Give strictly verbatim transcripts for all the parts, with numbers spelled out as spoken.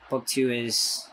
Book two is...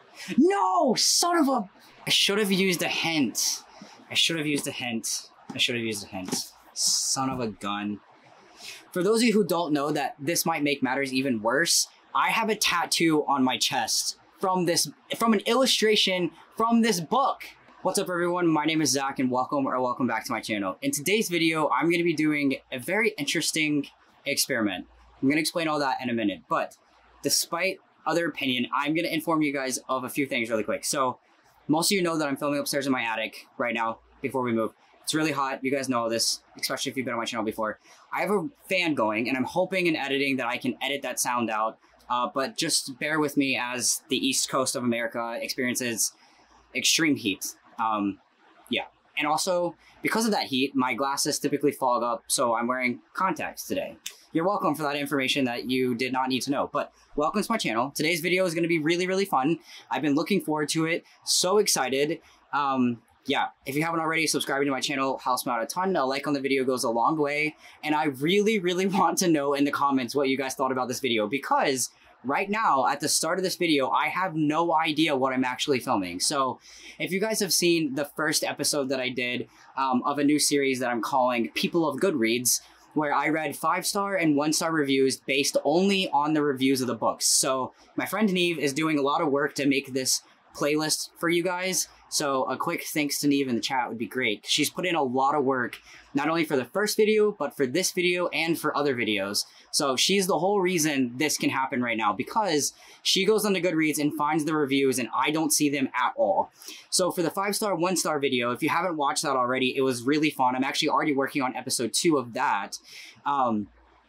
No! Son of a... I should have used a hint. I should have used a hint. I should have used a hint. Son of a gun. For those of you who don't know that this might make matters even worse, I have a tattoo on my chest from this, from an illustration from this book. What's up everyone, my name is Zach and welcome or welcome back to my channel. In today's video, I'm gonna be doing a very interesting experiment. I'm gonna explain all that in a minute, but despite other opinion, I'm gonna inform you guys of a few things really quick. So most of you know that I'm filming upstairs in my attic right now before we move. It's really hot, you guys know all this, especially if you've been on my channel before. I have a fan going and I'm hoping in editing that I can edit that sound out, uh, but just bear with me as the East Coast of America experiences extreme heat. Um, yeah, and also because of that heat, my glasses typically fog up, so I'm wearing contacts today. You're welcome for that information that you did not need to know, but welcome to my channel. Today's video is going to be really, really fun. I've been looking forward to it. So excited. Um, yeah, if you haven't already, subscribing to my channel helps me out a ton. A like on the video goes a long way. And I really, really want to know in the comments what you guys thought about this video, because right now, at the start of this video, I have no idea what I'm actually filming. So if you guys have seen the first episode that I did um, of a new series that I'm calling People of Goodreads, where I read five-star and one-star reviews based only on the reviews of the books. So my friend Neve is doing a lot of work to make this playlist for you guys. So a quick thanks to Neve in the chat would be great. She's put in a lot of work, not only for the first video, but for this video and for other videos. So she's the whole reason this can happen right now, because she goes onto Goodreads and finds the reviews and I don't see them at all. So for the five-star, one-star video, if you haven't watched that already, it was really fun. I'm actually already working on episode two of that. Um,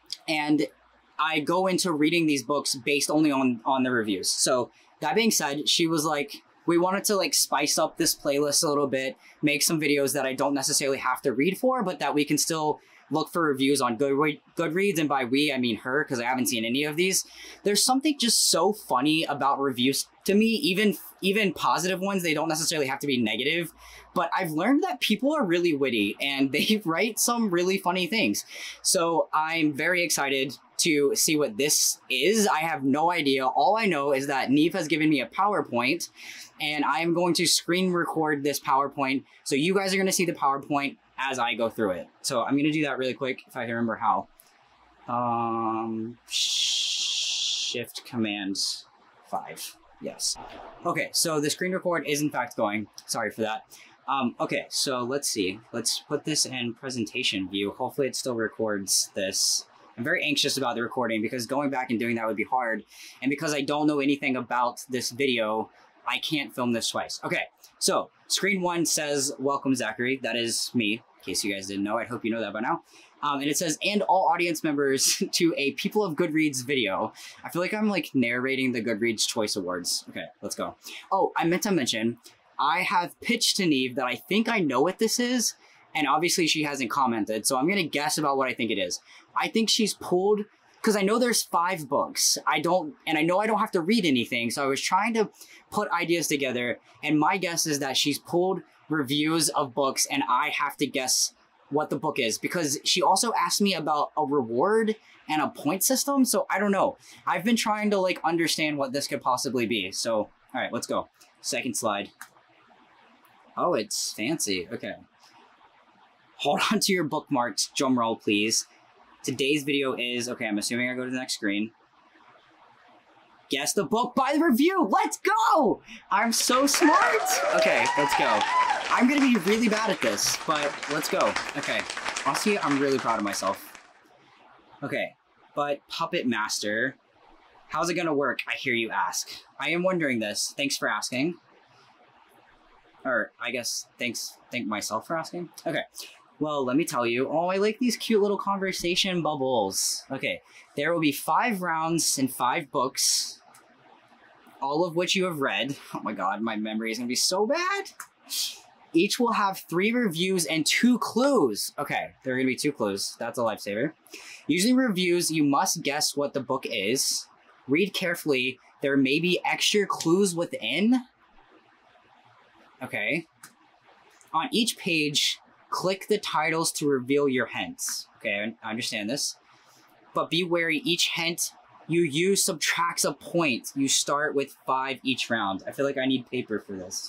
and I go into reading these books based only on, on the reviews. So that being said, she was like, we wanted to like spice up this playlist a little bit, make some videos that I don't necessarily have to read for, but that we can still look for reviews on Goodre- Goodreads, and by we, I mean her, because I haven't seen any of these. There's something just so funny about reviews to me, even, even positive ones. They don't necessarily have to be negative, but I've learned that people are really witty and they write some really funny things. So I'm very excited to see what this is. I have no idea. All I know is that Neve has given me a PowerPoint and I am going to screen record this PowerPoint. So you guys are going to see the PowerPoint as I go through it. So I'm going to do that really quick if I can remember how. Um, shift command five. Yes. Okay, so the screen record is in fact going. Sorry for that. Um, okay, so let's see. Let's put this in presentation view. Hopefully it still records this. I'm very anxious about the recording because going back and doing that would be hard. And because I don't know anything about this video, I can't film this twice. Okay, so screen one says, welcome Zachary. That is me, in case you guys didn't know. I hope you know that by now. Um, and it says, and all audience members to a People of Goodreads video. I feel like I'm like narrating the Goodreads Choice Awards. Okay, let's go. Oh, I meant to mention, I have pitched to Neve that I think I know what this is. And obviously she hasn't commented, so I'm gonna guess about what I think it is. I think she's pulled, because I know there's five books. I don't, and I know I don't have to read anything, so I was trying to put ideas together, and my guess is that she's pulled reviews of books and I have to guess what the book is, because she also asked me about a reward and a point system, so I don't know. I've been trying to like understand what this could possibly be, so all right, let's go. Second slide. Oh, it's fancy, okay. Hold on to your bookmarks, drum roll please. Today's video is, okay, I'm assuming I go to the next screen. Guess the book by the review, let's go! I'm so smart! Okay, let's go. I'm gonna be really bad at this, but let's go. Okay, honestly, I'm really proud of myself. Okay, but Puppet Master, how's it gonna work, I hear you ask? I am wondering this, thanks for asking. Or, I guess, thanks, thank myself for asking. Okay. Well, let me tell you. Oh, I like these cute little conversation bubbles. Okay, there will be five rounds and five books, all of which you have read. Oh my god, my memory is gonna be so bad. Each will have three reviews and two clues. Okay, there are gonna be two clues. That's a lifesaver. Using reviews, you must guess what the book is. Read carefully. There may be extra clues within. Okay. On each page, click the titles to reveal your hints. Okay, I understand this. But be wary, each hint you use subtracts a point. You start with five each round. I feel like I need paper for this.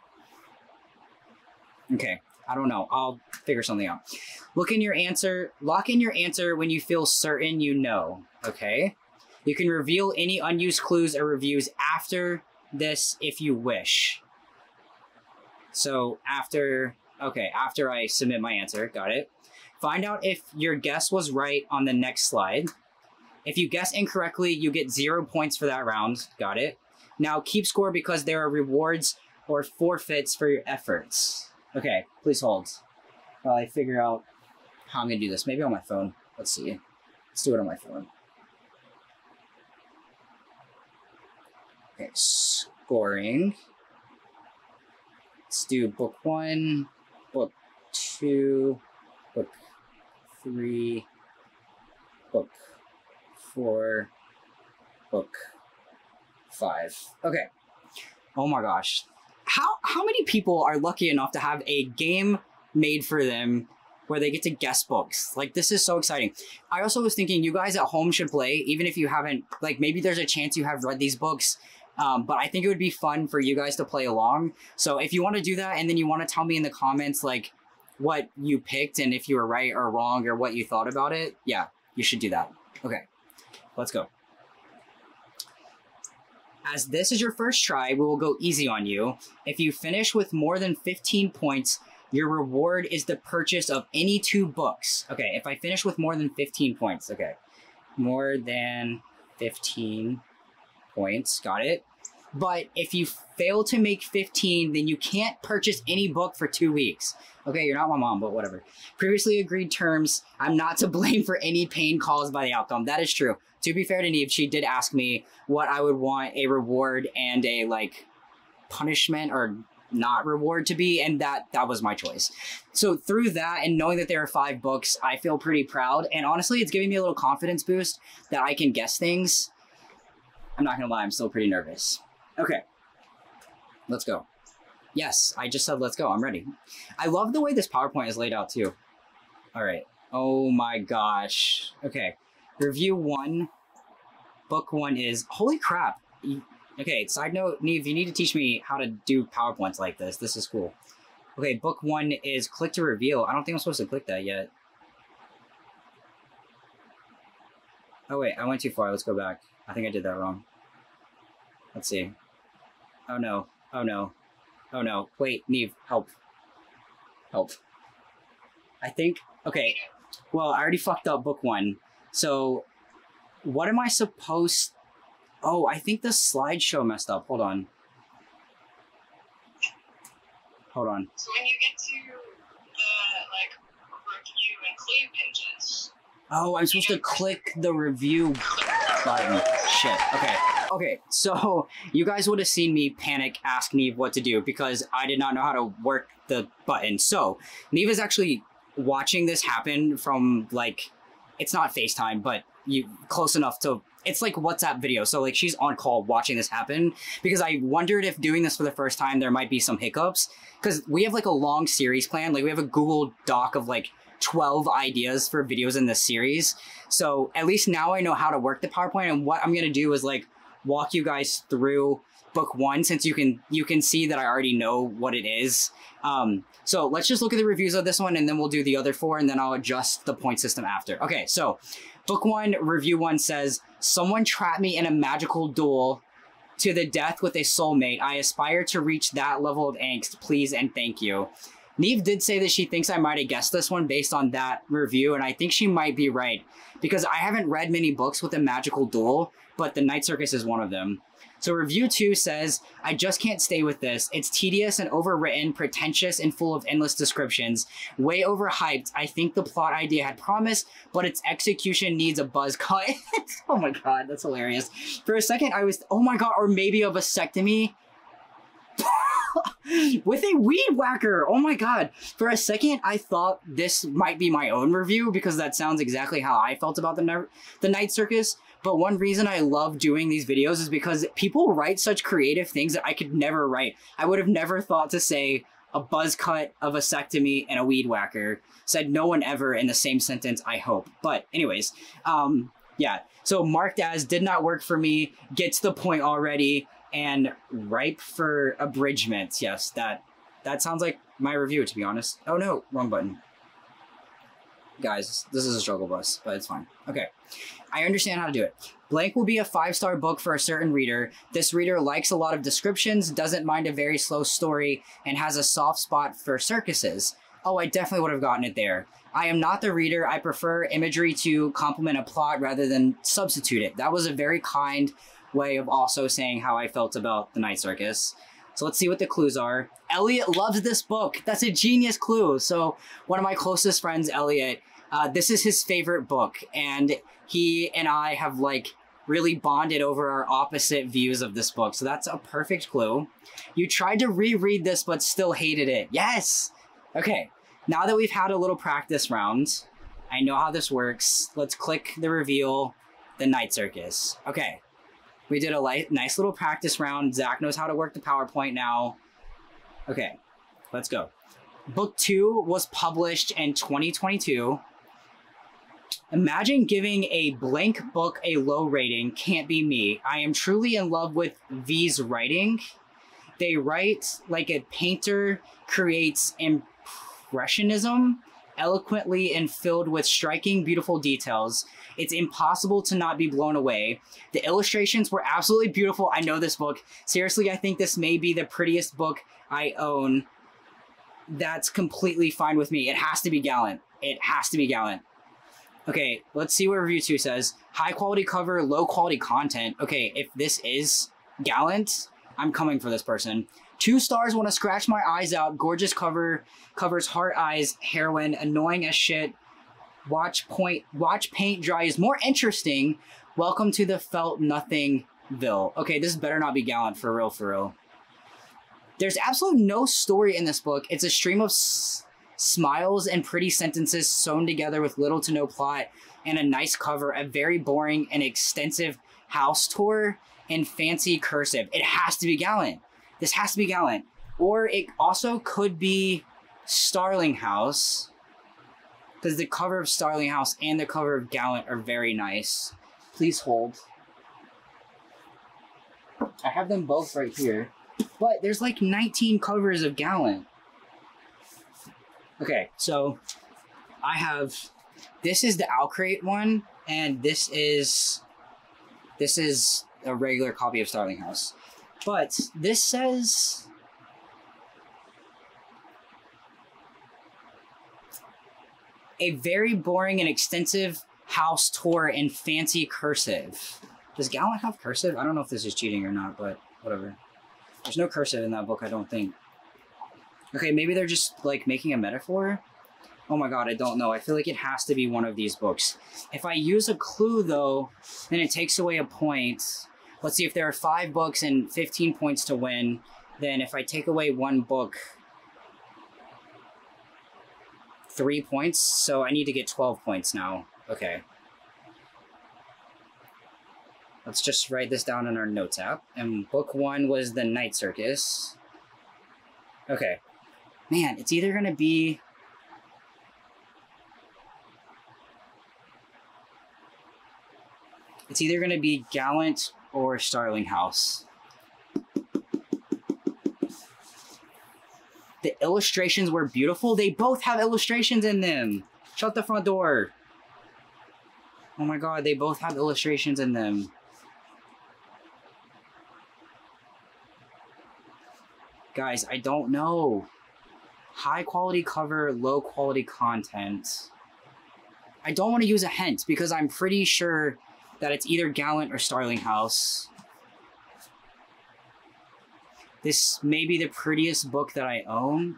Okay, I don't know. I'll figure something out. Look in your answer. Lock in your answer when you feel certain you know. Okay? You can reveal any unused clues or reviews after this if you wish. So after, okay, after I submit my answer, got it. Find out if your guess was right on the next slide. If you guess incorrectly, you get zero points for that round, got it. Now keep score because there are rewards or forfeits for your efforts. Okay, please hold while I figure out how I'm gonna do this. Maybe on my phone, let's see. Let's do it on my phone. Okay, scoring. Let's do book one, book two, book three, book four, book five. Okay. Oh my gosh. How how many people are lucky enough to have a game made for them where they get to guess books? Like, this is so exciting. I also was thinking you guys at home should play, even if you haven't, like, maybe there's a chance you have read these books. Um, but I think it would be fun for you guys to play along. So if you want to do that and then you want to tell me in the comments, like, what you picked and if you were right or wrong or what you thought about it, yeah, you should do that. Okay, let's go. As this is your first try, we will go easy on you. If you finish with more than fifteen points, your reward is the purchase of any two books. Okay, if I finish with more than fifteen points, okay. More than fifteen points, got it. But if you fail to make fifteen, then you can't purchase any book for two weeks. Okay, you're not my mom, but whatever. Previously agreed terms, I'm not to blame for any pain caused by the outcome. That is true. To be fair to Neve, she did ask me what I would want a reward and a, like, punishment or not reward to be, and that that was my choice. So through that and knowing that there are five books, I feel pretty proud. And honestly, it's giving me a little confidence boost that I can guess things. I'm not gonna lie, I'm still pretty nervous. Okay, let's go. Yes, I just said let's go. I'm ready. I love the way this PowerPoint is laid out too. All right. Oh my gosh. Okay. Review one. Book one is, holy crap. Okay, side note, Neve, you need to teach me how to do PowerPoints like this. This is cool. Okay, book one is click to reveal. I don't think I'm supposed to click that yet. Oh wait, I went too far. Let's go back. I think I did that wrong. Let's see. Oh no. Oh no. Oh no. Wait, Neve, help. Help. I think, okay. Well, I already fucked up book one. So, what am I supposed... Oh, I think the slideshow messed up. Hold on. Hold on. So when you get to the, like, review and clue pages... Oh, I'm supposed to click the review button. Shit. Okay. Okay, so you guys would have seen me panic, ask Neve what to do because I did not know how to work the button. So, Neve is actually watching this happen from, like, it's not FaceTime, but you close enough to, it's like WhatsApp video. So, like, she's on call watching this happen because I wondered if doing this for the first time, there might be some hiccups because we have, like, a long series plan. Like, we have a Google Doc of, like, twelve ideas for videos in this series. So, at least now I know how to work the PowerPoint, and what I'm going to do is, like, walk you guys through book one since you can you can see that I already know what it is. Um, so let's just look at the reviews of this one and then we'll do the other four and then I'll adjust the point system after. Okay, so book one, review one says, someone trapped me in a magical duel to the death with a soulmate. I aspire to reach that level of angst. Please and thank you. Neve did say that she thinks I might have guessed this one based on that review, and I think she might be right because I haven't read many books with a magical duel, but The Night Circus is one of them. So review two says, I just can't stay with this. It's tedious and overwritten, pretentious, and full of endless descriptions. Way overhyped. I think the plot idea had promise, but its execution needs a buzz cut. Oh my god, that's hilarious. For a second, I was, oh my god, or maybe a vasectomy. With a weed whacker. Oh my god. For a second, I thought this might be my own review because that sounds exactly how I felt about the, the Night Circus. But one reason I love doing these videos is because people write such creative things that I could never write. I would have never thought to say a buzz cut, a vasectomy, and a weed whacker. Said no one ever in the same sentence, I hope. But anyways, um, Yeah, so marked as did not work for me, gets the point already, and ripe for abridgment. Yes, that that sounds like my review, to be honest. Oh no, wrong button. Guys, this is a struggle bus, but it's fine. Okay, I understand how to do it. Blank will be a five-star book for a certain reader. This reader likes a lot of descriptions, doesn't mind a very slow story, and has a soft spot for circuses. Oh, I definitely would have gotten it there. I am not the reader. I prefer imagery to complement a plot rather than substitute it. That was a very kind way of also saying how I felt about The Night Circus. So let's see what the clues are. Elliot loves this book. That's a genius clue. So one of my closest friends, Elliot, uh, this is his favorite book. And he and I have like really bonded over our opposite views of this book. So that's a perfect clue. You tried to reread this, but still hated it. Yes. Okay. Now that we've had a little practice round, I know how this works. Let's click the reveal, The Night Circus. Okay. We did a light, nice little practice round. Zach knows how to work the PowerPoint now. Okay, let's go. Book two was published in twenty twenty-two. Imagine giving a blank book a low rating. Can't be me. I am truly in love with V's writing. They write like a painter creates impressionism, eloquently and filled with striking, beautiful details. It's impossible to not be blown away. The illustrations were absolutely beautiful. I know this book. Seriously, I think this may be the prettiest book I own. That's completely fine with me. It has to be Gallant. It has to be Gallant. Okay, let's see what review two says. High quality cover, low quality content. Okay, if this is Gallant, I'm coming for this person. Two stars, want to scratch my eyes out. Gorgeous cover, covers heart eyes, heroine, annoying as shit. Watch point, watch paint dry is more interesting. Welcome to the felt nothingville. Okay, this better not be Gallant for real, for real. There's absolutely no story in this book. It's a stream of s smiles and pretty sentences sewn together with little to no plot and a nice cover, a very boring and extensive house tour and fancy cursive. It has to be Gallant. This has to be Gallant. Or it also could be Starling House, because the cover of Starling House and the cover of Gallant are very nice. Please hold. I have them both right here. But there's like nineteen covers of Gallant. Okay, so I have, this is the Owlcrate one, and this is, this is a regular copy of Starling House. But this says, a very boring and extensive house tour in fancy cursive. Does Gallant have cursive? I don't know if this is cheating or not, but whatever. There's no cursive in that book, I don't think. Okay, maybe they're just like making a metaphor. Oh my god, I don't know. I feel like it has to be one of these books. If I use a clue though, then it takes away a point. Let's see, if there are five books and fifteen points to win, then if I take away one book, three points, so I need to get twelve points now. Okay. Let's just write this down in our notes app. And book one was The Night Circus. Okay. Man, it's either gonna be... It's either gonna be Gallant or Starling House. The illustrations were beautiful. They both have illustrations in them. Shut the front door. Oh my god, they both have illustrations in them. Guys, I don't know. High quality cover, low quality content. I don't want to use a hint because I'm pretty sure that it's either Gallant or Starling House. This may be the prettiest book that I own.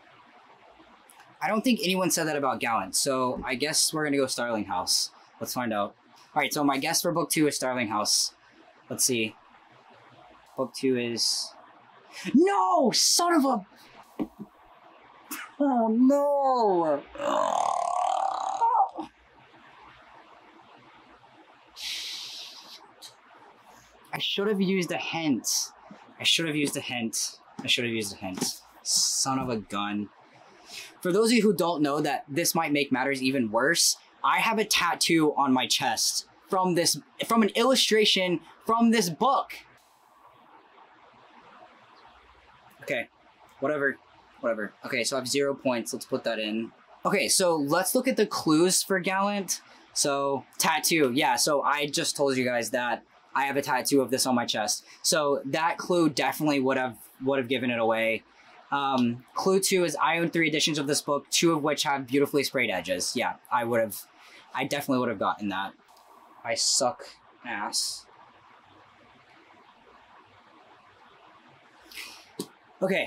I don't think anyone said that about Gallant, so I guess we're gonna go Starling House. Let's find out. All right, so my guess for book two is Starling House. Let's see. Book two is... No! Son of a... Oh, no! I should have used a hint. I should have used a hint. I should have used a hint. Son of a gun. For those of you who don't know that this might make matters even worse, I have a tattoo on my chest from this, from an illustration from this book. Okay, whatever, whatever. Okay, so I have zero points. Let's put that in. Okay, so let's look at the clues for Gallant. So tattoo, yeah. So I just told you guys that I have a tattoo of this on my chest. So that clue definitely would have would have given it away. Um, clue two is I own three editions of this book, two of which have beautifully sprayed edges. Yeah, I would have, I definitely would have gotten that. I suck ass. Okay,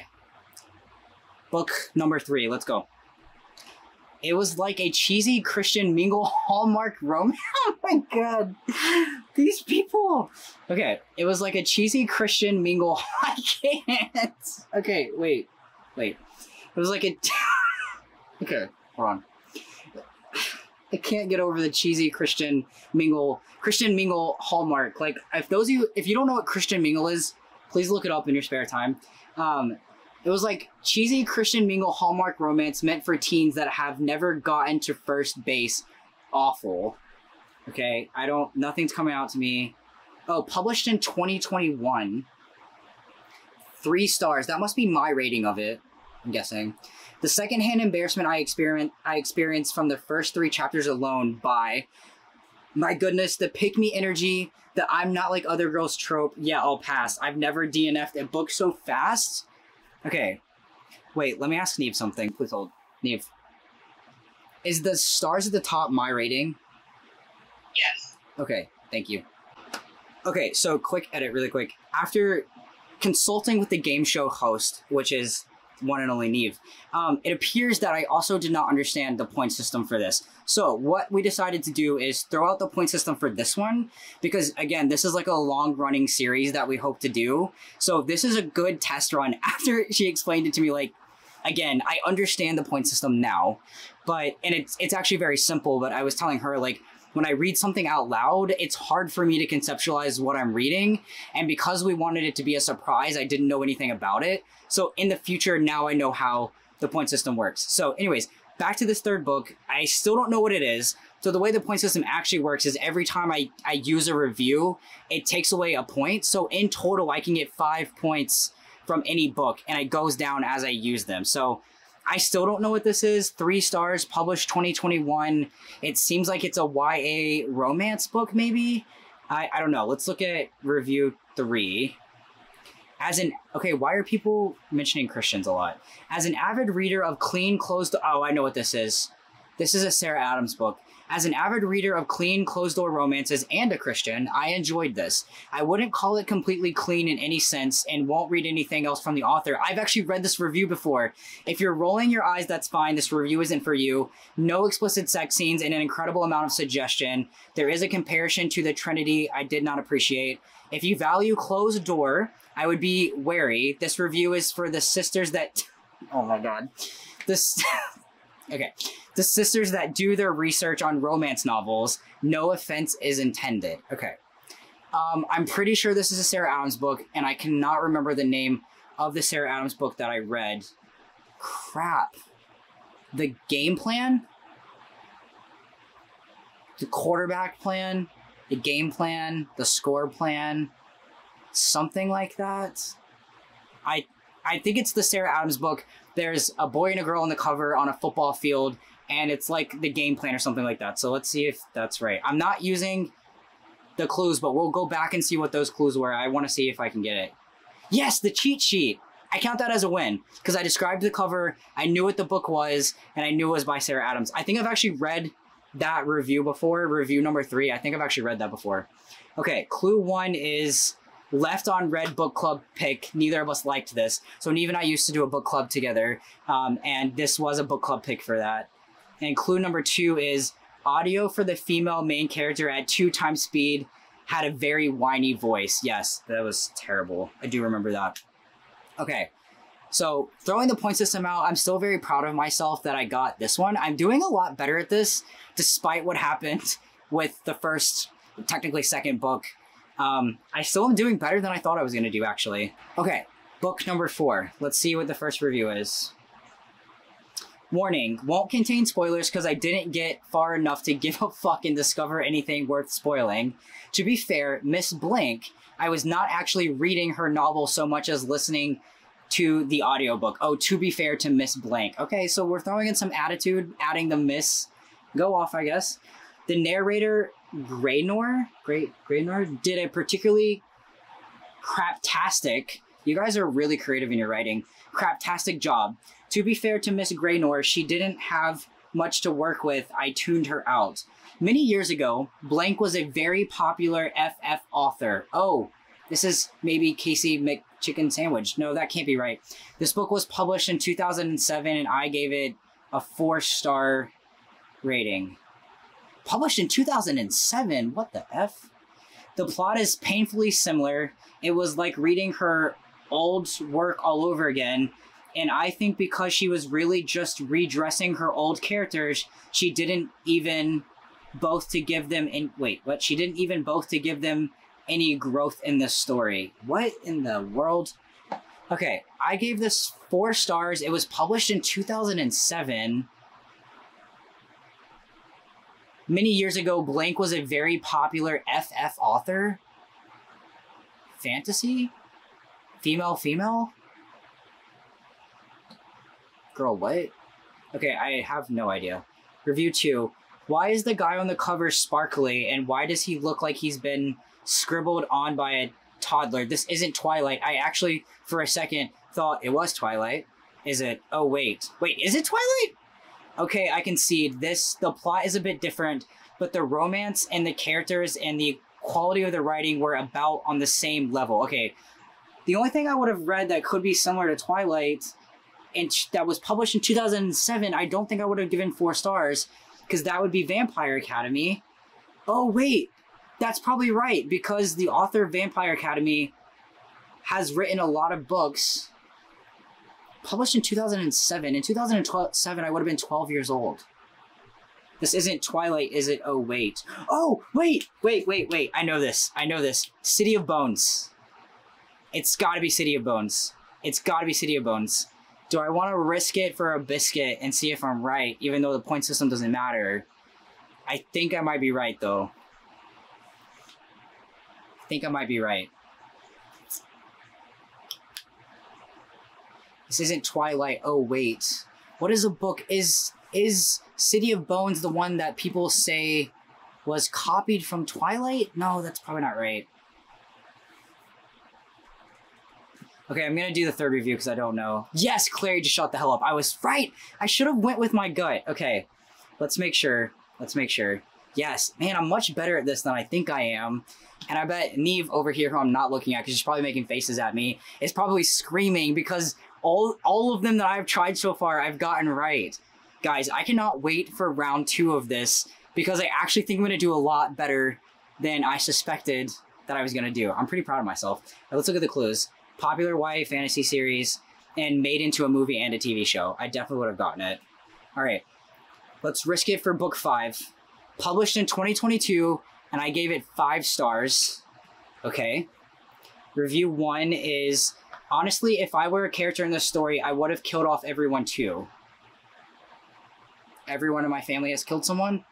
book number three, let's go. It was like a cheesy Christian Mingle Hallmark romance. Oh my god, these people. Okay, it was like a cheesy Christian Mingle. I can't. Okay, wait, wait. It was like a. Okay, hold on. I can't get over the cheesy Christian Mingle, Christian Mingle Hallmark. Like, if those of you, if you don't know what Christian Mingle is, please look it up in your spare time. Um, It was like cheesy Christian Mingle Hallmark romance meant for teens that have never gotten to first base. Awful. Okay, I don't, nothing's coming out to me. Oh, published in twenty twenty-one. Three stars. That must be my rating of it, I'm guessing. The secondhand embarrassment I experienced, I experienced from the first three chapters alone by, my goodness, the pick me energy, the I'm not like other girls trope. Yeah, I'll pass. I've never D N F'd a book so fast. Okay, wait, let me ask Neve something. Please hold. Neve, is the stars at the top my rating? Yes. Okay, thank you. Okay, so quick edit, really quick. After consulting with the game show host, which is one and only Neve, um, it appears that I also did not understand the point system for this. So what we decided to do is throw out the point system for this one, because again, this is like a long running series that we hope to do. So this is a good test run. After she explained it to me, like, again, I understand the point system now, but, and it's, it's actually very simple, but I was telling her, like, when I read something out loud, it's hard for me to conceptualize what I'm reading. And because we wanted it to be a surprise, I didn't know anything about it. So in the future, now I know how the point system works. So anyways, back to this third book. I still don't know what it is. So the way the point system actually works is every time I, I use a review, it takes away a point. So in total, I can get five points from any book, and it goes down as I use them. So I still don't know what this is. Three stars, published twenty twenty-one. It seems like it's a Y A romance book, maybe? I, I don't know. Let's look at review three. As an, okay, why are people mentioning Christians a lot? As an avid reader of clean, closed, oh, I know what this is. This is a Sarah Adams book. As an avid reader of clean, closed-door romances and a Christian, I enjoyed this. I wouldn't call it completely clean in any sense and won't read anything else from the author. I've actually read this review before. If you're rolling your eyes, that's fine. This review isn't for you. No explicit sex scenes and an incredible amount of suggestion. There is a comparison to the Trinity I did not appreciate. If you value closed door, I would be wary. This review is for the sisters that... Oh my god. This... Okay. The sisters that do their research on romance novels. No offense is intended. Okay. Um, I'm pretty sure this is a Sarah Adams book, and I cannot remember the name of the Sarah Adams book that I read. Crap. The game plan? The quarterback plan? The game plan? The score plan? Something like that? I I think it's the Sarah Adams book. There's a boy and a girl on the cover on a football field, and it's like the game plan or something like that. So let's see if that's right. I'm not using the clues, but we'll go back and see what those clues were. I want to see if I can get it. Yes, the cheat sheet. I count that as a win because I described the cover, I knew what the book was, and I knew it was by Sarah Adams. I think I've actually read that review before, review number three. I think I've actually read that before. Okay, clue one is... left on red book club pick. Neither of us liked this. So Neve and I used to do a book club together. Um, and this was a book club pick for that. And clue number two is audio for the female main character at two times speed had a very whiny voice. Yes, that was terrible. I do remember that. Okay. So throwing the point system out, I'm still very proud of myself that I got this one. I'm doing a lot better at this, despite what happened with the first, technically second book. Um, I still am doing better than I thought I was going to do, actually. Okay, book number four. Let's see what the first review is. Warning, won't contain spoilers because I didn't get far enough to give a fuck and discover anything worth spoiling. To be fair, Miss Blank, I was not actually reading her novel so much as listening to the audiobook. Oh, to be fair to Miss Blank. Okay, so we're throwing in some attitude, adding the Miss. Go off, I guess. The narrator, Graynor, Gray, Graynor, did a particularly craptastic, you guys are really creative in your writing, craptastic job. To be fair to Miss Graynor, she didn't have much to work with. I tuned her out. Many years ago, Blank was a very popular F F author. Oh, this is maybe Casey McChicken Sandwich. No, that can't be right. This book was published in two thousand seven and I gave it a four-star rating. Published in two thousand seven? What the F? The plot is painfully similar. It was like reading her old work all over again. And I think because she was really just redressing her old characters, she didn't even both to give them in wait, what? She didn't even both to give them any growth in the story. What in the world? Okay, I gave this four stars. It was published in two thousand seven. Many years ago, Blank was a very popular F F author. Fantasy? Female, female? Girl, what? Okay, I have no idea. Review two. Why is the guy on the cover sparkly, and why does he look like he's been scribbled on by a toddler? This isn't Twilight. I actually, for a second, thought it was Twilight. Is it? Oh, wait. Wait, is it Twilight? Okay, I concede. This, the plot is a bit different, but the romance and the characters and the quality of the writing were about on the same level. Okay, the only thing I would have read that could be similar to Twilight, and that was published in two thousand seven, I don't think I would have given four stars, because that would be Vampire Academy. Oh, wait. That's probably right, because the author of Vampire Academy has written a lot of books. Published in two thousand seven. In two thousand seven, I would have been twelve years old. This isn't Twilight, is it? Oh, wait. Oh, wait, wait, wait, wait. I know this. I know this. City of Bones. It's gotta be City of Bones. It's gotta be City of Bones. Do I want to risk it for a biscuit and see if I'm right, even though the point system doesn't matter? I think I might be right, though. I think I might be right. This isn't Twilight. Oh, wait. What is a book? Is is City of Bones the one that people say was copied from Twilight? No, that's probably not right. Okay, I'm gonna do the third review because I don't know. Yes, Clary, just shut the hell up. I was right. I should have went with my gut. Okay, let's make sure. Let's make sure. Yes, man, I'm much better at this than I think I am. And I bet Neve over here, who I'm not looking at because she's probably making faces at me, is probably screaming because all, all of them that I've tried so far, I've gotten right. Guys, I cannot wait for round two of this because I actually think I'm gonna do a lot better than I suspected that I was gonna do. I'm pretty proud of myself. Now, let's look at the clues. Popular Y A fantasy series and made into a movie and a T V show. I definitely would have gotten it. All right, let's risk it for book five. Published in twenty twenty-two, and I gave it five stars. Okay. Review one is, honestly, if I were a character in this story, I would have killed off everyone too. Everyone in my family has killed someone.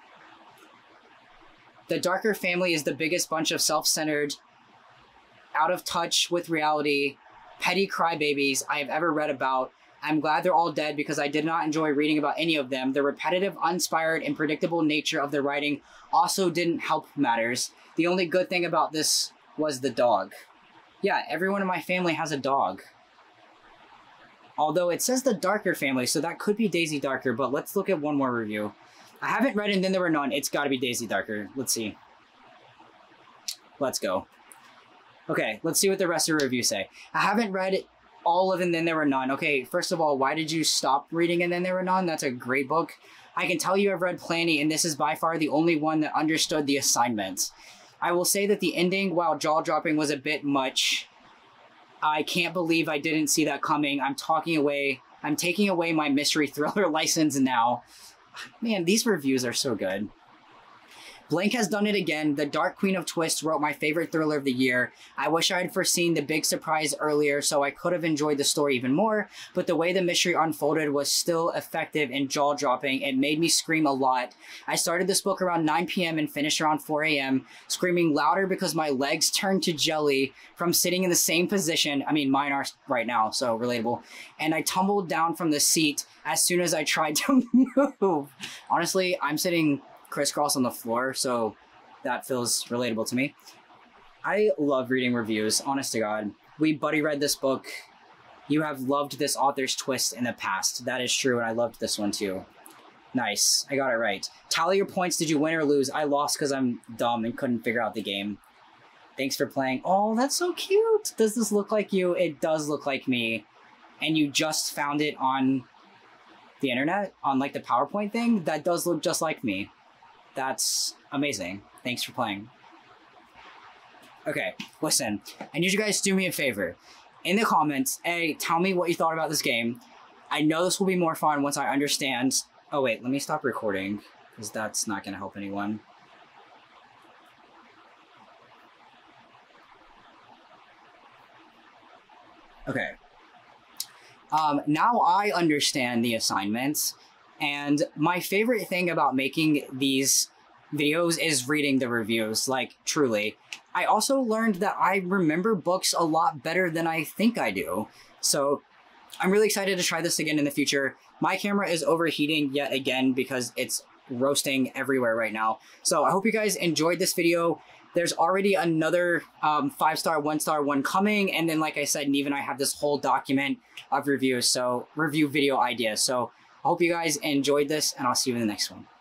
The Darker family is the biggest bunch of self-centered, out of touch with reality, petty crybabies I have ever read about. I'm glad they're all dead because I did not enjoy reading about any of them. The repetitive, uninspired, and predictable nature of the writing also didn't help matters. The only good thing about this was the dog. Yeah, everyone in my family has a dog. Although it says the Darker family, so that could be Daisy Darker, but let's look at one more review. I haven't read And Then There Were None. It's gotta be Daisy Darker. Let's see. Let's go. Okay, let's see what the rest of the reviews say. I haven't read all of And Then There Were None. Okay, first of all, why did you stop reading And Then There Were None? That's a great book. I can tell you I've read plenty, and this is by far the only one that understood the assignment. I will say that the ending, while jaw-dropping, was a bit much. I can't believe I didn't see that coming. I'm talking away. I'm taking away my mystery thriller license now. Man, these reviews are so good. Blank has done it again. The Dark Queen of Twists wrote my favorite thriller of the year. I wish I had foreseen the big surprise earlier so I could have enjoyed the story even more, but the way the mystery unfolded was still effective and jaw-dropping. It made me scream a lot. I started this book around nine p m and finished around four a m, screaming louder because my legs turned to jelly from sitting in the same position. I mean, mine are right now, so relatable. And I tumbled down from the seat as soon as I tried to move. Honestly, I'm sitting crisscross on the floor, so that feels relatable to me. I love reading reviews, honest to God. We buddy read this book. You have loved this author's twist in the past. That is true, and I loved this one too. Nice, I got it right. Tally your points. Did you win or lose? I lost because I'm dumb and couldn't figure out the game. Thanks for playing. Oh, that's so cute. Does this look like you? It does look like me. And you just found it on the internet, on like the PowerPoint thing? That does look just like me. That's amazing. Thanks for playing. Okay, listen. I need you guys to do me a favor. In the comments, A, tell me what you thought about this game. I know this will be more fun once I understand. Oh, wait, let me stop recording, because that's not going to help anyone. Okay. Um, now I understand the assignments. And my favorite thing about making these videos is reading the reviews, like, truly. I also learned that I remember books a lot better than I think I do. So I'm really excited to try this again in the future. My camera is overheating yet again because it's roasting everywhere right now. So I hope you guys enjoyed this video. There's already another um, five-star, one-star one coming. And then, like I said, Neve and I have this whole document of reviews, so review video ideas. So I hope you guys enjoyed this, and I'll see you in the next one.